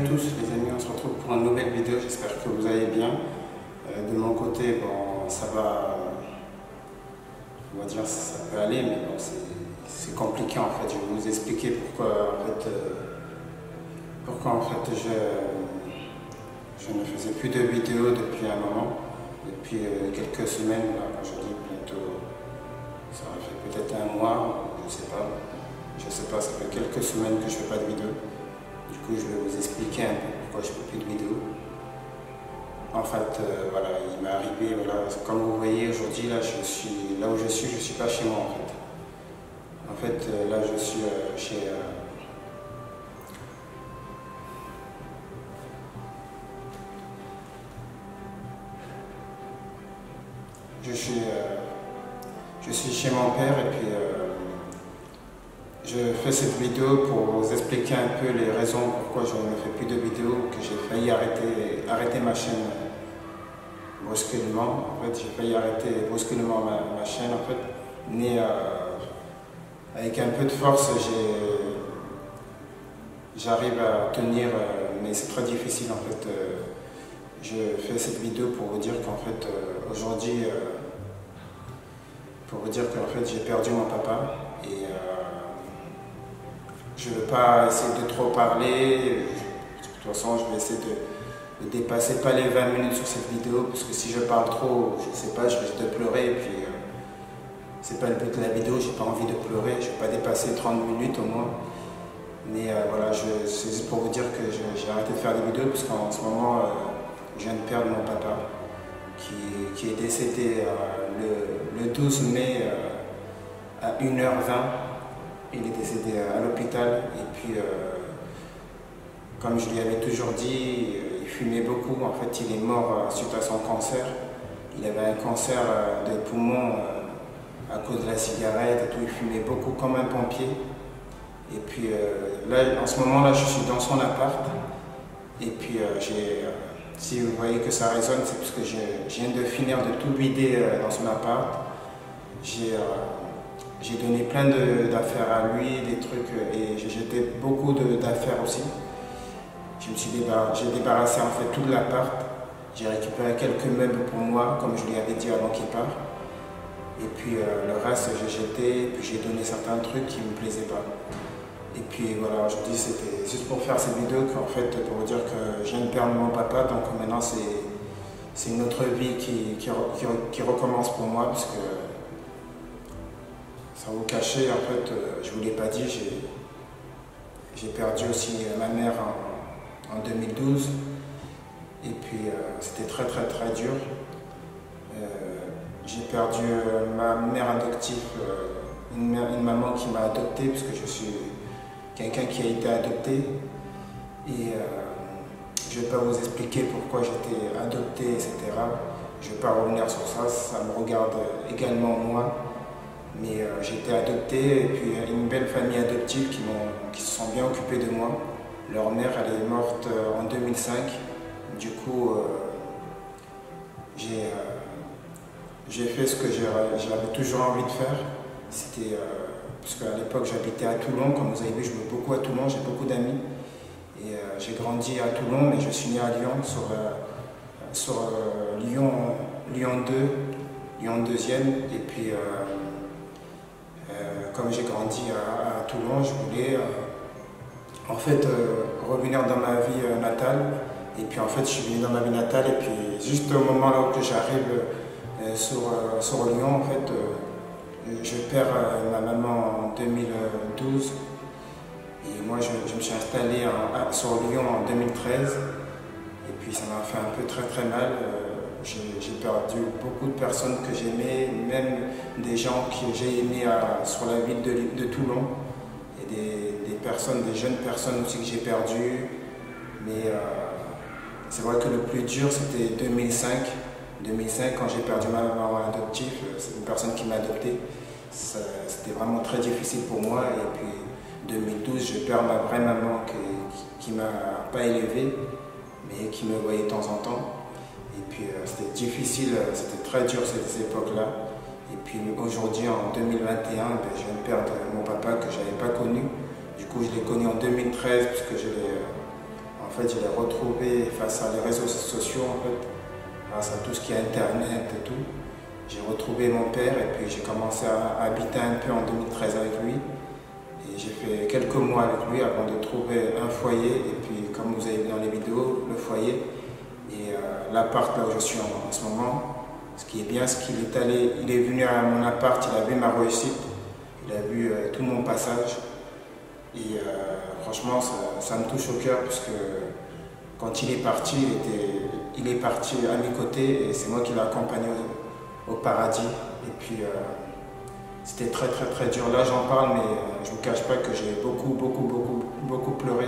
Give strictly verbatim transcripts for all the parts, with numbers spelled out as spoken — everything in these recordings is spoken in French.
tous les amis, on se retrouve pour une nouvelle vidéo, j'espère que vous allez bien. Euh, de mon côté, bon, ça va, on va dire ça peut aller, mais bon, c'est compliqué en fait. Je vais vous expliquer pourquoi en fait, euh, pourquoi, en fait je, je ne faisais plus de vidéos depuis un moment, depuis euh, quelques semaines, là, aujourd'hui bientôt, ça fait peut-être un mois, je ne sais pas. Je sais pas, ça fait quelques semaines que je ne fais pas de vidéo. Du coup, je vais vous expliquer un peu pourquoi je ne fais plus de vidéos. En fait, euh, voilà, il m'est arrivé, voilà, comme vous voyez aujourd'hui, là, je suis, là où je suis, je ne suis pas chez moi en fait. En fait, euh, là, je suis euh, chez... Euh, je, suis, euh, je suis chez mon père et puis... Euh, je fais cette vidéo pour vous expliquer un peu les raisons pourquoi je ne fais plus de vidéos, que j'ai failli arrêter, arrêter ma chaîne brusquement. En fait, j'ai failli arrêter brusquement ma, ma chaîne. En fait, mais euh, avec un peu de force, j'arrive à tenir, euh, mais c'est très difficile en fait. Euh, je fais cette vidéo pour vous dire qu'en fait, euh, aujourd'hui, euh, pour vous dire qu'en fait, j'ai perdu mon papa et euh, je ne veux pas essayer de trop parler. De toute façon, je vais essayer de ne dépasser pas les vingt minutes sur cette vidéo, parce que si je parle trop, je ne sais pas, je risque de pleurer. Et puis, euh, c'est pas le but de la vidéo, j'ai pas envie de pleurer. Je ne vais pas dépasser trente minutes au moins. Mais euh, voilà, c'est juste pour vous dire que j'ai arrêté de faire des vidéos, parce qu'en ce moment, euh, je viens de perdre mon papa, qui, qui est décédé euh, le, le douze mai euh, à une heure vingt. Il est décédé à l'hôpital et puis, euh, comme je lui avais toujours dit, il fumait beaucoup. En fait, il est mort euh, suite à son cancer. Il avait un cancer euh, de poumon euh, à cause de la cigarette et tout. Il fumait beaucoup comme un pompier. Et puis euh, là, en ce moment-là, je suis dans son appart. Et puis, euh, j'ai, euh, si vous voyez que ça résonne, c'est parce que je, je viens de finir de tout vider euh, dans son appart. J'ai... Euh, J'ai donné plein d'affaires à lui, des trucs, et j'ai jeté beaucoup d'affaires aussi. Je me suis débarrassé, j'ai débarrassé en fait tout l'appart. J'ai récupéré quelques meubles pour moi, comme je lui avais dit avant qu'il parte. Et puis euh, le reste, j'ai jeté, et puis j'ai donné certains trucs qui ne me plaisaient pas. Et puis voilà, aujourd'hui c'était juste pour faire cette vidéo, qu'en fait, pour vous dire que je viens de perdre mon papa, donc maintenant c'est une autre vie qui, qui, qui, qui recommence pour moi, parce que sans vous cacher, en fait, euh, je ne vous l'ai pas dit, j'ai perdu aussi ma mère en, en deux mille douze. Et puis, euh, c'était très, très, très dur. Euh, j'ai perdu euh, ma mère adoptive, euh, une, une maman qui m'a adopté, puisque je suis quelqu'un qui a été adopté. Et euh, je ne vais pas vous expliquer pourquoi j'étais adopté, et cetera. Je ne vais pas revenir sur ça, ça me regarde également moi. Mais euh, j'ai été adopté, et puis une belle famille adoptive qui, qui se sont bien occupés de moi. Leur mère, elle est morte euh, en deux mille cinq. Du coup, euh, j'ai euh, fait ce que j'avais toujours envie de faire. C'était, euh, parce qu'à l'époque, j'habitais à Toulon. Comme vous avez vu, je vais beaucoup à Toulon, j'ai beaucoup d'amis. Et euh, j'ai grandi à Toulon, mais je suis né à Lyon, sur, euh, sur euh, Lyon, Lyon deux, Lyon deuxième. Et puis, euh, Euh, comme j'ai grandi à, à Toulon, je voulais euh, en fait euh, revenir dans ma vie euh, natale. Et puis en fait, je suis venu dans ma vie natale, et puis juste au moment là où j'arrive euh, sur, euh, sur Lyon, en fait, euh, je perds euh, ma maman en deux mille douze. Et moi, je, je me suis installé en, à, sur Lyon en deux mille treize. Et puis ça m'a fait un peu très très mal. Euh, J'ai perdu beaucoup de personnes que j'aimais, même des gens que j'ai aimés à, sur la ville de, de Toulon, et des, des personnes, des jeunes personnes aussi que j'ai perdues. Mais euh, c'est vrai que le plus dur, c'était deux mille cinq. deux mille cinq, quand j'ai perdu ma maman adoptive, c'est une personne qui m'a adopté. C'était vraiment très difficile pour moi. Et puis deux mille douze, je perds ma vraie maman qui, qui ne m'a pas élevé, mais qui me voyait de temps en temps. Et puis euh, c'était difficile, c'était très dur cette époque-là. Et puis aujourd'hui, en deux mille vingt et un, ben, je viens de perdre mon papa que je n'avais pas connu. Du coup, je l'ai connu en deux mille treize, puisque je l'ai, euh, en En fait, je l'ai retrouvé face à les réseaux sociaux, en fait, grâce à tout ce qui est Internet et tout. J'ai retrouvé mon père et puis j'ai commencé à habiter un peu en deux mille treize avec lui. Et j'ai fait quelques mois avec lui avant de trouver un foyer. Et puis, comme vous avez vu dans les vidéos, le foyer et euh, l'appart là où je suis en, en ce moment. Ce qui est bien, c'est qu'il est allé, il est venu à mon appart, il a vu ma réussite, il a vu euh, tout mon passage. Et euh, franchement, ça, ça me touche au cœur parce que quand il est parti, il, était, il est parti à mes côtés et c'est moi qui l'ai accompagné au, au paradis. Et puis, euh, c'était très très très dur. Là, j'en parle, mais euh, je ne vous cache pas que j'ai beaucoup, beaucoup, beaucoup, beaucoup pleuré.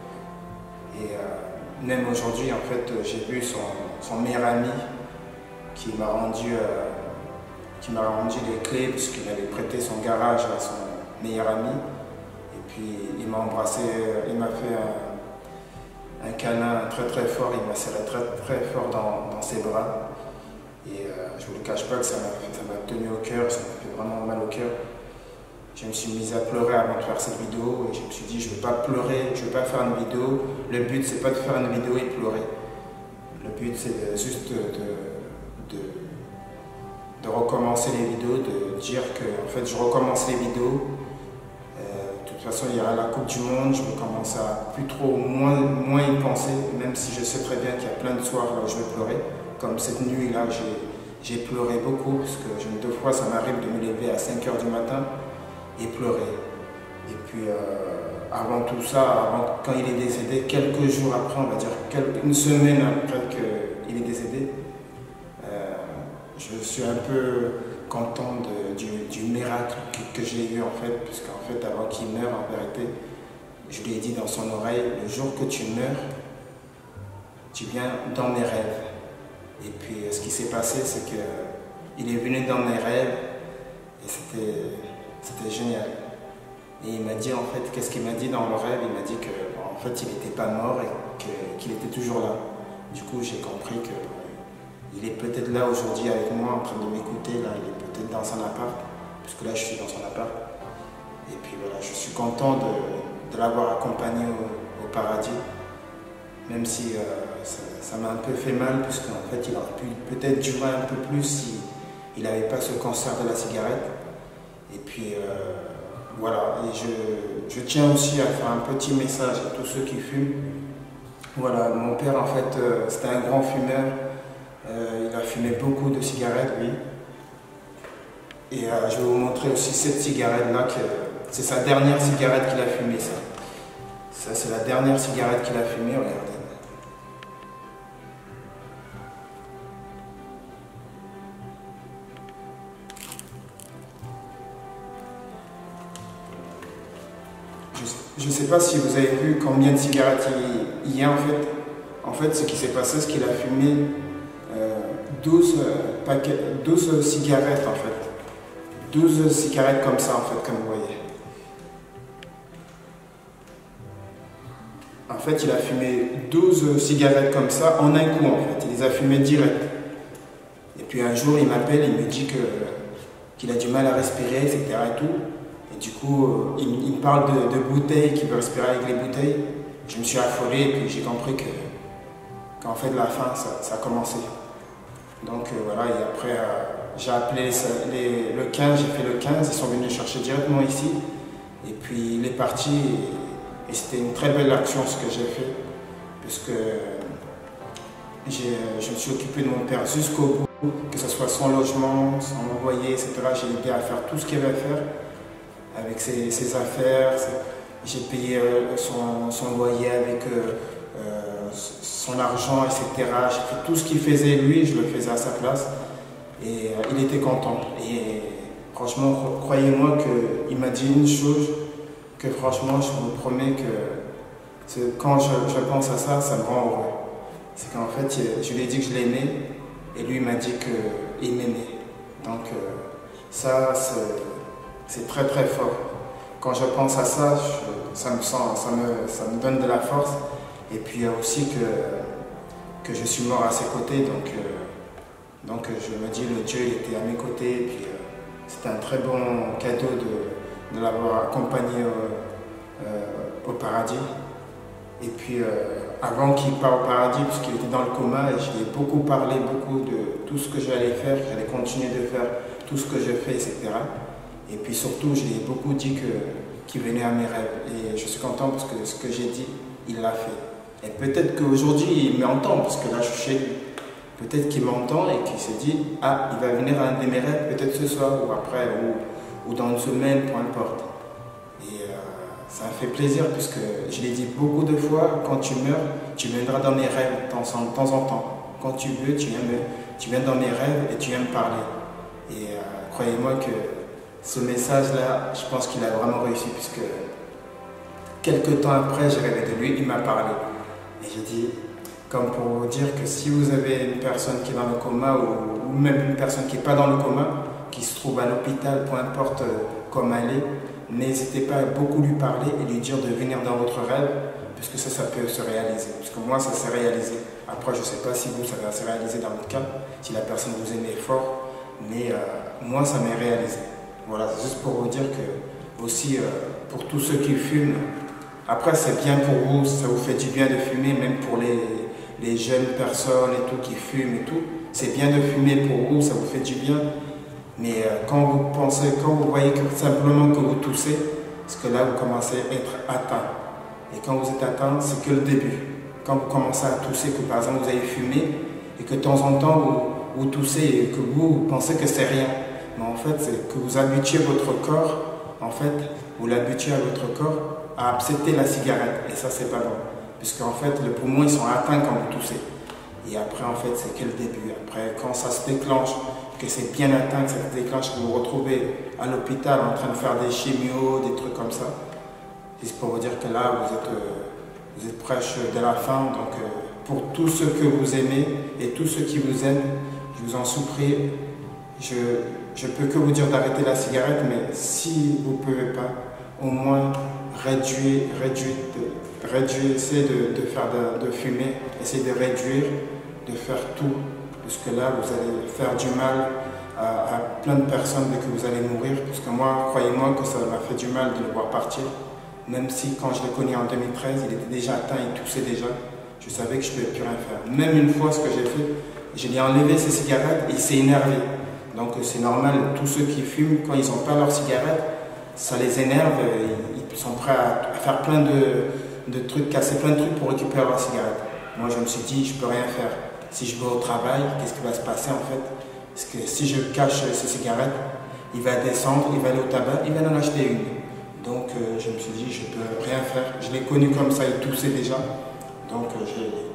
Et euh, même aujourd'hui, en fait, j'ai vu son, son meilleur ami qui m'a rendu, euh, qui m'a rendu les clés puisqu'il avait prêté son garage à son meilleur ami. Et puis il m'a embrassé, il m'a fait un, un câlin très très fort, il m'a serré très très fort dans, dans ses bras. Et euh, je ne vous le cache pas que ça m'a tenu au cœur, ça m'a fait vraiment mal au cœur. Je me suis mise à pleurer avant de faire cette vidéo et je me suis dit je ne vais pas pleurer, je ne vais pas faire une vidéo. Le but c'est pas de faire une vidéo et pleurer. Le but c'est juste de, de, de recommencer les vidéos, de dire que en fait je recommence les vidéos. De toute façon, il y aura la Coupe du Monde, je vais commencer à plus trop, moins, moins y penser, même si je sais très bien qu'il y a plein de soirs là où je vais pleurer. Comme cette nuit-là, j'ai pleuré beaucoup, parce que je, deux fois, ça m'arrive de me lever à cinq heures du matin et pleurer. Et puis, euh, avant tout ça, avant, quand il est décédé, quelques jours après, on va dire quelques, une semaine après qu'il est décédé, euh, je suis un peu content de, du, du miracle que, que j'ai eu en fait, puisqu'en fait avant qu'il meure en vérité, je lui ai dit dans son oreille, le jour que tu meurs, tu viens dans mes rêves. Et puis ce qui s'est passé, c'est qu'il est venu dans mes rêves et c'était génial. Et il m'a dit en fait, qu'est-ce qu'il m'a dit dans le rêve? Il m'a dit que bon, en fait il n'était pas mort et qu'il qu était toujours là. Du coup j'ai compris que il est peut-être là aujourd'hui avec moi en train de m'écouter, là, il est peut-être dans son appart, puisque là je suis dans son appart. Et puis voilà, je suis content de, de l'avoir accompagné au, au paradis, même si euh, ça m'a un peu fait mal, puisqu'en fait il aurait pu peut-être durer un peu plus s'il n'avait pas ce cancer de la cigarette. Et puis euh, voilà, et je, je tiens aussi à faire un petit message à tous ceux qui fument. Voilà, mon père en fait, euh, c'était un grand fumeur. Euh, il a fumé beaucoup de cigarettes, lui. Et euh, je vais vous montrer aussi cette cigarette-là. C'est sa dernière cigarette qu'il a fumée, ça. Ça, c'est la dernière cigarette qu'il a fumée, regardez. Je ne sais pas si vous avez vu combien de cigarettes il, il y a, en fait. En fait, ce qui s'est passé, c'est qu'il a fumé douze, euh, paquets, douze cigarettes en fait. douze cigarettes comme ça en fait, comme vous voyez. En fait, il a fumé douze cigarettes comme ça en un coup en fait. Il les a fumées direct. Et puis un jour, il m'appelle, il me dit que qu'il a du mal à respirer, et cetera et tout. Et du coup, il, il me parle de, de bouteilles, qu'il veut respirer avec les bouteilles. Je me suis affolé et puis j'ai compris que qu'en fait, la fin, ça, ça a commencé. Donc euh, voilà, et après euh, j'ai appelé ça, les, le quinze, j'ai fait le quinze, ils sont venus chercher directement ici. Et puis il est parti et, et c'était une très belle action ce que j'ai fait. Puisque je me suis occupé de mon père jusqu'au bout, que ce soit son logement, son loyer, et cetera. J'ai aidé à faire tout ce qu'il avait à faire avec ses, ses affaires. J'ai payé euh, son, son loyer avec euh, euh, son argent, et cetera. J'ai fait tout ce qu'il faisait lui, je le faisais à sa place. Et euh, il était content. Et franchement, croyez-moi qu'il m'a dit une chose que franchement, je vous promets que quand je, je pense à ça, ça me rend heureux. C'est qu'en fait, je lui ai dit que je l'aimais et lui m'a dit qu'il m'aimait. Donc euh, ça, c'est très très fort. Quand je pense à ça, je, ça, me sent, ça, me, ça me donne de la force. Et puis il y a aussi que, que je suis mort à ses côtés. Donc, euh, donc je me dis, le Dieu il était à mes côtés. Et puis euh, c'était un très bon cadeau de, de l'avoir accompagné au, euh, au paradis. Et puis, euh, avant qu'il parte au paradis, puisqu'il était dans le coma, je lui ai beaucoup parlé, beaucoup de tout ce que j'allais faire, j'allais continuer de faire tout ce que je fais, et cetera. Et puis surtout, je lui ai beaucoup dit que, qu'il venait à mes rêves. Et je suis content parce que ce que j'ai dit, il l'a fait. Et peut-être qu'aujourd'hui, il m'entend, parce que là, je suis chez lui. Peut-être qu'il m'entend et qu'il s'est dit, ah, il va venir à un de mes rêves, peut-être ce soir, ou après, ou, ou dans une semaine, peu importe. Et euh, ça me fait plaisir, puisque je l'ai dit beaucoup de fois, quand tu meurs, tu viendras dans mes rêves de temps en temps. En temps. Quand tu veux, tu viens, me, tu viens dans mes rêves et tu viens me parler. Et euh, croyez-moi que ce message-là, je pense qu'il a vraiment réussi, puisque quelques temps après, j'ai rêvé de lui, il m'a parlé. Et j'ai dit, comme pour vous dire que si vous avez une personne qui est dans le coma, ou, ou même une personne qui n'est pas dans le coma, qui se trouve à l'hôpital, peu importe comment elle est, n'hésitez pas à beaucoup lui parler et lui dire de venir dans votre rêve, puisque ça, ça peut se réaliser. Parce que moi, ça s'est réalisé. Après, je ne sais pas si vous, ça va se réaliser dans votre cas, si la personne vous aimait fort, mais euh, moi, ça m'est réalisé. Voilà, c'est juste pour vous dire que, aussi, euh, pour tous ceux qui fument, après, c'est bien pour vous, ça vous fait du bien de fumer, même pour les, les jeunes personnes et tout qui fument et tout. C'est bien de fumer pour vous, ça vous fait du bien. Mais euh, quand vous pensez, quand vous voyez que simplement que vous toussez, parce que là, vous commencez à être atteint. Et quand vous êtes atteint, c'est que le début. Quand vous commencez à tousser, que par exemple vous avez fumé, et que de temps en temps vous, vous toussez et que vous, vous pensez que c'est rien. Mais en fait, c'est que vous habituez votre corps, en fait, vous l'habituez à votre corps à accepter la cigarette. Et ça, c'est pas bon. Puisqu'en fait, les poumons, ils sont atteints quand vous toussez. Et après, en fait, c'est que le début. Après, quand ça se déclenche, que c'est bien atteint, que ça se déclenche, que vous vous retrouvez à l'hôpital en train de faire des chimios, des trucs comme ça, c'est pour vous dire que là, vous êtes, euh, vous êtes proche de la fin. Donc, euh, pour tous ceux que vous aimez et tous ceux qui vous aiment, je vous en supplie, je ne peux que vous dire d'arrêter la cigarette, mais si vous ne pouvez pas, au moins réduire, réduire, de, réduire essayez de, de faire de, de fumer, essayez de réduire, de faire tout, parce que là, vous allez faire du mal à, à plein de personnes dès que vous allez mourir, parce que moi, croyez-moi que ça m'a fait du mal de le voir partir, même si quand je l'ai connu en deux mille treize, il était déjà atteint, il toussait déjà, je savais que je ne pouvais plus rien faire. Même une fois, ce que j'ai fait, je lui ai enlevé ses cigarettes et il s'est énervé. Donc c'est normal, tous ceux qui fument, quand ils n'ont pas leur cigarette, ça les énerve, ils sont prêts à, à faire plein de, de trucs, casser plein de trucs pour récupérer leur cigarette. Moi je me suis dit, je ne peux rien faire. Si je vais au travail, qu'est-ce qui va se passer en fait? Parce que si je cache ces cigarettes, il va descendre, il va aller au tabac, il va en acheter une. Donc euh, je me suis dit, je ne peux rien faire. Je l'ai connu comme ça, il toussait déjà. Donc euh,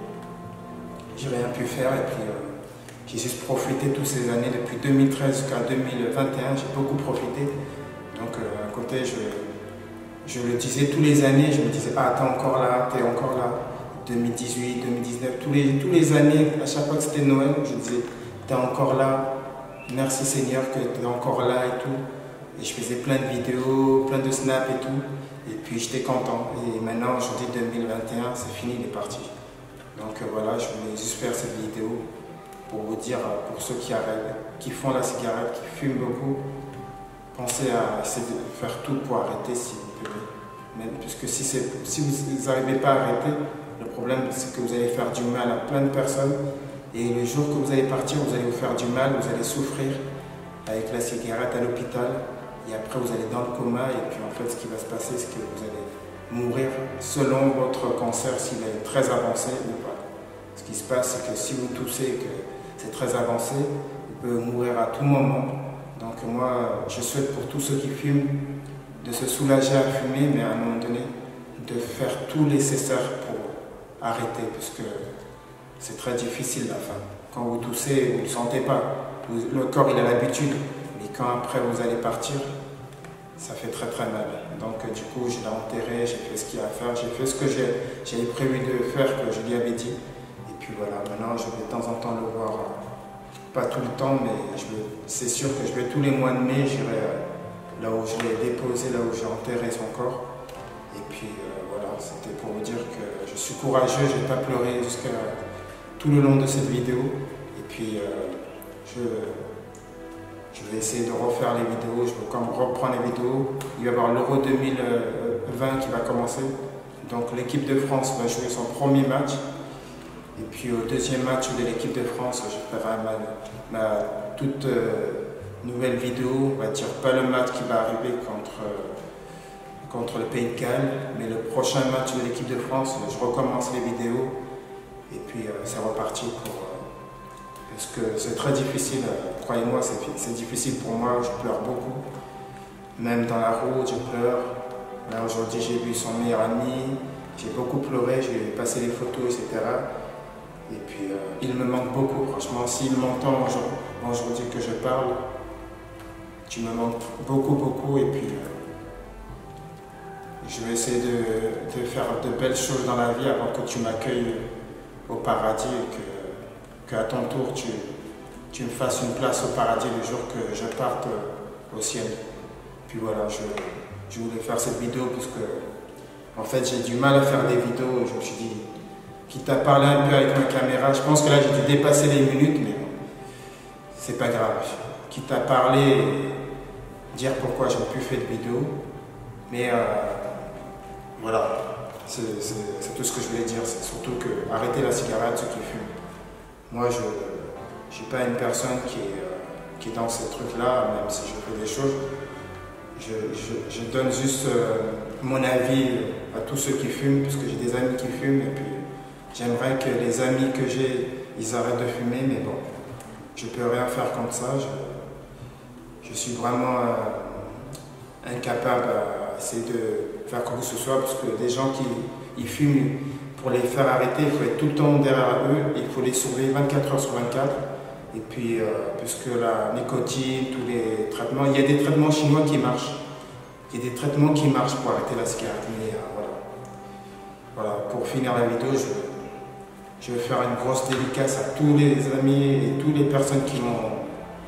j'ai rien pu faire et puis euh, j'ai juste profité toutes ces années, depuis deux mille treize jusqu'à deux mille vingt et un, j'ai beaucoup profité. Donc euh, à côté, je, je le disais tous les années, je me disais, ah t'es encore là, t'es encore là. deux mille dix-huit, deux mille dix-neuf, tous les, tous les années, à chaque fois que c'était Noël, je disais, t'es encore là, merci Seigneur que t'es encore là et tout. Et je faisais plein de vidéos, plein de snaps et tout. Et puis j'étais content. Et maintenant, aujourd'hui deux mille vingt et un, c'est fini, il est parti. Donc euh, voilà, je voulais juste faire cette vidéo pour vous dire, pour ceux qui arrêtent, qui font la cigarette, qui fument beaucoup, pensez à essayer de faire tout pour arrêter si vous pouvez. Même, puisque si, si vous n'arrivez pas à arrêter, le problème c'est que vous allez faire du mal à plein de personnes. Et le jour que vous allez partir, vous allez vous faire du mal, vous allez souffrir avec la cigarette à l'hôpital. Et après, vous allez dans le coma. Et puis en fait, ce qui va se passer, c'est que vous allez mourir selon votre cancer, s'il est très avancé ou pas. Ce qui se passe, c'est que si vous toussez, que c'est très avancé, vous pouvez mourir à tout moment. Donc moi, je souhaite pour tous ceux qui fument de se soulager à fumer, mais à un moment donné, de faire tout le nécessaire pour arrêter, puisque c'est très difficile la fin. Quand vous toussez, vous ne le sentez pas. Vous, le corps, il a l'habitude. Mais quand après vous allez partir, ça fait très très mal. Donc euh, du coup, je l'ai enterré, j'ai fait ce qu'il y a à faire, j'ai fait ce que j'avais prévu de faire, que je lui avais dit. Et puis voilà, maintenant je vais de temps en temps le voir, euh, pas tout le temps, mais c'est sûr que je vais tous les mois de mai, j'irai euh, là où je l'ai déposé, là où j'ai enterré son corps. Et puis euh, voilà, c'était pour vous dire que je suis courageux, je n'ai pas pleuré jusqu'à tout le long de cette vidéo. Et puis euh, je... Je vais essayer de refaire les vidéos, je vais comme reprendre les vidéos. Il va y avoir l'Euro deux mille vingt qui va commencer. Donc l'équipe de France va jouer son premier match. Et puis au deuxième match de l'équipe de France, je ferai ma, ma toute euh, nouvelle vidéo. On va dire pas le match qui va arriver contre, euh, contre le Pays de Galles, mais le prochain match de l'équipe de France, je recommence les vidéos. Et puis euh, c'est reparti pour... Euh, parce que c'est très difficile, euh, croyez-moi, c'est difficile pour moi, je pleure beaucoup. Même dans la route, je pleure. Là aujourd'hui, j'ai vu son meilleur ami, j'ai beaucoup pleuré, j'ai passé les photos, et cetera. Et puis, euh, il me manque beaucoup, franchement. S'il m'entend aujourd'hui que je parle, tu me manques beaucoup, beaucoup. Et puis, euh, je vais essayer de, de faire de belles choses dans la vie avant que tu m'accueilles au paradis et que, que à ton tour, tu, tu me fasses une place au paradis le jour que je parte au ciel. Puis voilà, je, je voulais faire cette vidéo parce que, en fait, j'ai du mal à faire des vidéos. Je me suis dit, quitte à parler un peu avec ma caméra, je pense que là, j'ai dû dépasser les minutes, mais bon, c'est pas grave. Quitte à parler, dire pourquoi j'ai plus fait de vidéo. Mais euh, voilà, c'est tout ce que je voulais dire. C'est surtout que arrêter la cigarette, ceux qui fument. Moi, je ne suis pas une personne qui est, euh, qui est dans ces trucs-là, même si je fais des choses. Je, je, je donne juste euh, mon avis à tous ceux qui fument, parce que j'ai des amis qui fument, et puis j'aimerais que les amis que j'ai, ils arrêtent de fumer, mais bon, je ne peux rien faire comme ça. Je, je suis vraiment euh, incapable à essayer de faire quoi que ce soit, parce que des gens qui ils fument, pour les faire arrêter, il faut être tout le temps derrière eux, il faut les surveiller vingt-quatre heures sur vingt-quatre. Et puis, euh, puisque la nicotine, tous les traitements, il y a des traitements chinois qui marchent. Il y a des traitements qui marchent pour arrêter la cigarette. Mais euh, voilà. Voilà, pour finir la vidéo, je, je vais faire une grosse dédicace à tous les amis et toutes les personnes qui m'ont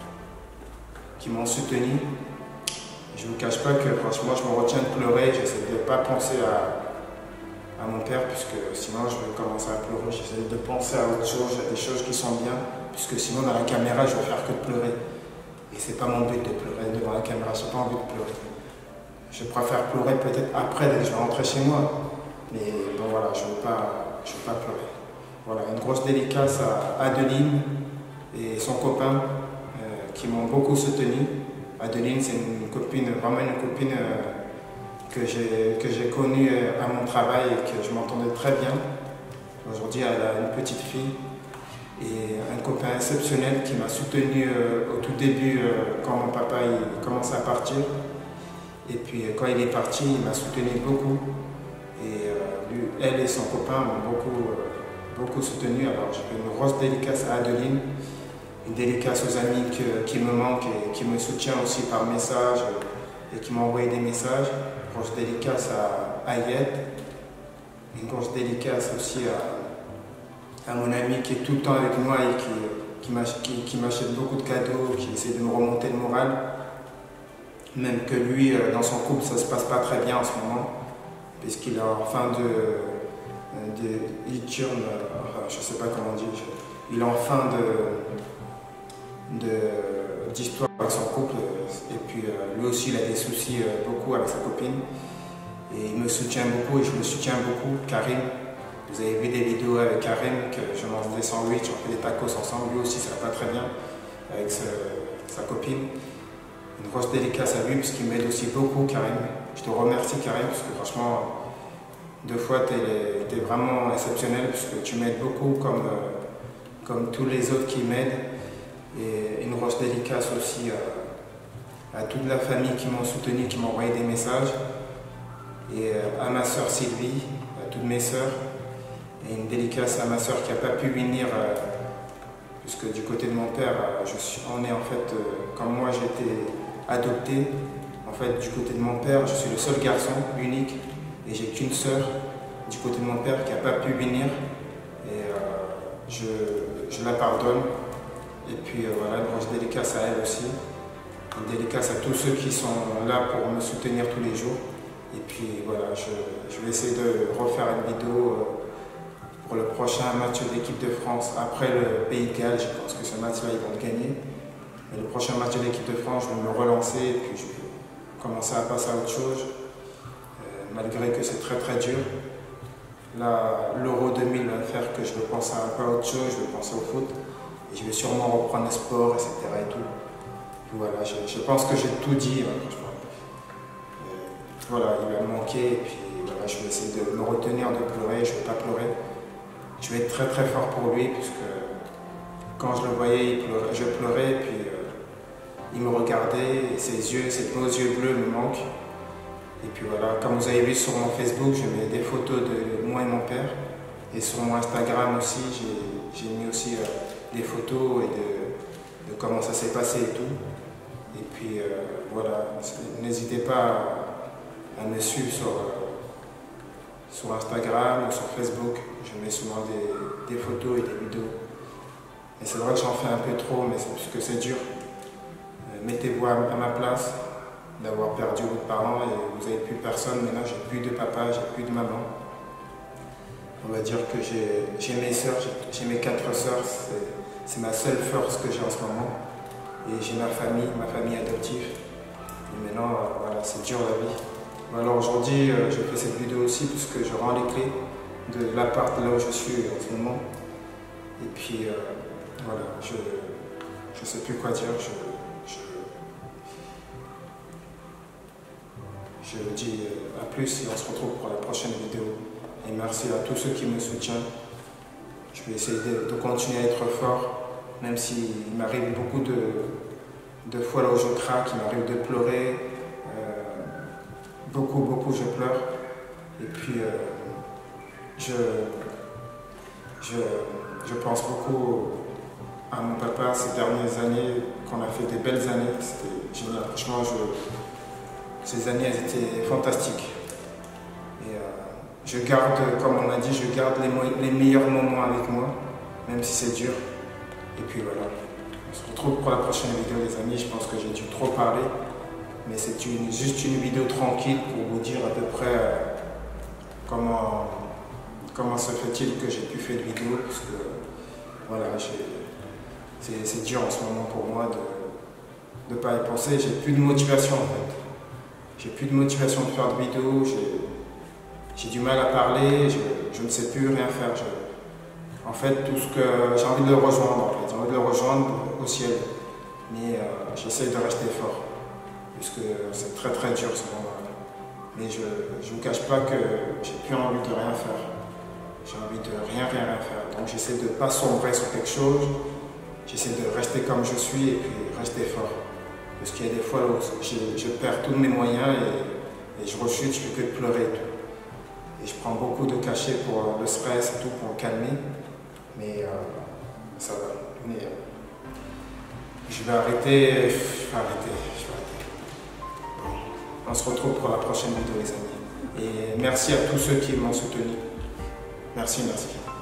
qui m'ont soutenu. Je ne vous cache pas que franchement, je me retiens de pleurer. J'essaie de ne pas penser à, à mon père, puisque sinon je vais commencer à pleurer. J'essaie de penser à autre chose, à des choses qui sont bien. Puisque sinon dans la caméra je vais faire que de pleurer. Et c'est pas mon but de pleurer devant la caméra, j'ai pas envie de pleurer. Je préfère pleurer peut-être après dès que je vais rentrer chez moi. Mais bon voilà, je ne veux pas, je veux pas pleurer. Voilà, une grosse dédicace à Adeline et son copain euh, qui m'ont beaucoup soutenu. Adeline, c'est une copine, vraiment une copine euh, que j'ai connue euh, à mon travail et que je m'entendais très bien. Aujourd'hui, elle a une petite fille. Et un copain exceptionnel qui m'a soutenu euh, au tout début euh, quand mon papa il commençait à partir. Et puis euh, quand il est parti, il m'a soutenu beaucoup. Et euh, lui, elle et son copain m'ont beaucoup, euh, beaucoup soutenu. Alors je fais une grosse dédicace à Adeline, une dédicace aux amis que, qui me manquent et qui me soutiennent aussi par message et qui m'ont envoyé des messages. Une grosse dédicace à Ayette, une grosse dédicace aussi à à mon ami qui est tout le temps avec moi et qui, qui, qui m'achète beaucoup de cadeaux, qui essaie de me remonter le moral. Même que lui, dans son couple, ça ne se passe pas très bien en ce moment, puisqu'il est en fin de... de il tourne, je ne sais pas comment on dit, il est en fin de d'histoire avec son couple, et puis lui aussi il a des soucis beaucoup avec sa copine, et il me soutient beaucoup et je le soutiens beaucoup, Karim. Vous avez vu des vidéos avec Karim, que je mange des sandwichs, on fait des tacos ensemble. Lui aussi, ça va pas très bien avec ce, sa copine. Une grosse dédicace à lui, parce qu'il m'aide aussi beaucoup, Karim. Je te remercie, Karim, parce que franchement, deux fois, tu es, es vraiment exceptionnel, parce que tu m'aides beaucoup, comme, euh, comme tous les autres qui m'aident. Et une grosse dédicace aussi à, à toute la famille qui m'ont soutenu, qui m'ont envoyé des messages. Et à ma soeur Sylvie, à toutes mes soeurs. Et une dédicace à ma soeur qui n'a pas pu venir, euh, puisque du côté de mon père, euh, je suis, on est en fait, euh, comme moi j'ai été adopté, en fait du côté de mon père, je suis le seul garçon, unique, et j'ai qu'une sœur du côté de mon père qui n'a pas pu venir, et euh, je, je la pardonne. Et puis euh, voilà, une grosse dédicace à elle aussi, une dédicace à tous ceux qui sont là pour me soutenir tous les jours. Et puis voilà, je, je vais essayer de refaire une vidéo euh, pour le prochain match de l'équipe de France après le Pays de Galles. Je pense que ce match-là, ils vont le gagner. Mais le prochain match de l'équipe de France, je vais me relancer et puis je vais commencer à passer à autre chose, euh, malgré que c'est très très dur. l'Euro deux mille va faire que je vais penser un peu à autre chose, je vais penser au foot. Et je vais sûrement reprendre le sport, et cetera. Et tout. Et voilà, je, je pense que j'ai tout dit. Hein, voilà, il va me manquer. Et puis voilà, je vais essayer de me retenir de pleurer. Je ne vais pas pleurer. Je vais être très très fort pour lui, puisque quand je le voyais, il pleurait, je pleurais. Et puis euh, il me regardait, et ses yeux, ses beaux yeux bleus me manquent. Et puis voilà, comme vous avez vu sur mon Facebook, je mets des photos de moi et mon père. Et sur mon Instagram aussi, j'ai mis aussi euh, des photos et de, de comment ça s'est passé et tout. Et puis euh, voilà, n'hésitez pas à, à me suivre sur, euh, sur Instagram ou sur Facebook. Je mets souvent des, des photos et des vidéos. Et c'est vrai que j'en fais un peu trop, mais c'est parce que c'est dur. Euh, Mettez-vous à, à ma place, d'avoir perdu vos parents et vous n'avez plus personne. Maintenant, j'ai plus de papa, j'ai plus de maman. On va dire que j'ai mes sœurs, j'ai mes quatre sœurs, c'est ma seule force que j'ai en ce moment. Et j'ai ma famille, ma famille adoptive. Et maintenant, euh, voilà, c'est dur la vie. Alors aujourd'hui, euh, je fais cette vidéo aussi parce que je rends les clés de l'appart là où je suis en ce moment. Et puis, euh, voilà, je ne sais plus quoi dire. Je, je, Je vous dis à plus et on se retrouve pour la prochaine vidéo. Et merci à tous ceux qui me soutiennent. Je vais essayer de, de continuer à être fort, même s'il m'arrive beaucoup de, de fois là où je craque, il m'arrive de pleurer. Euh, beaucoup, beaucoup je pleure. Et puis euh, je, je, je pense beaucoup à mon papa ces dernières années, qu'on a fait des belles années. C'était génial. Franchement, je, ces années, elles étaient fantastiques. Et euh, je garde, comme on a dit, je garde les, les meilleurs moments avec moi, même si c'est dur. Et puis voilà. On se retrouve pour la prochaine vidéo, les amis. Je pense que j'ai dû trop parler. Mais c'est une, juste une vidéo tranquille pour vous dire à peu près euh, comment, comment se fait-il que j'ai pu faire une vidéo. Parce que voilà, c'est dur en ce moment pour moi de ne pas y penser. J'ai plus de motivation en fait. J'ai plus de motivation de faire de vidéos, j'ai du mal à parler, je, je ne sais plus rien faire. Je, en fait, tout ce que j'ai envie de le rejoindre, en fait, j'ai envie de le rejoindre au ciel. Mais euh, j'essaie de rester fort, puisque c'est très très dur ce moment-là. Mais je ne vous cache pas que j'ai plus envie de rien faire. J'ai envie de rien, rien, rien faire. Donc j'essaie de ne pas sombrer sur quelque chose, j'essaie de rester comme je suis et puis rester fort. Parce qu'il y a des fois où je, je perds tous mes moyens et, et je rechute, je ne fais que de pleurer et tout. Et je prends beaucoup de cachets pour le stress et tout, pour me calmer. Mais euh, ça va. Mais, euh, je vais arrêter, je vais arrêter, je vais arrêter. Bon, on se retrouve pour la prochaine vidéo les amis. Et merci à tous ceux qui m'ont soutenu. Merci, merci.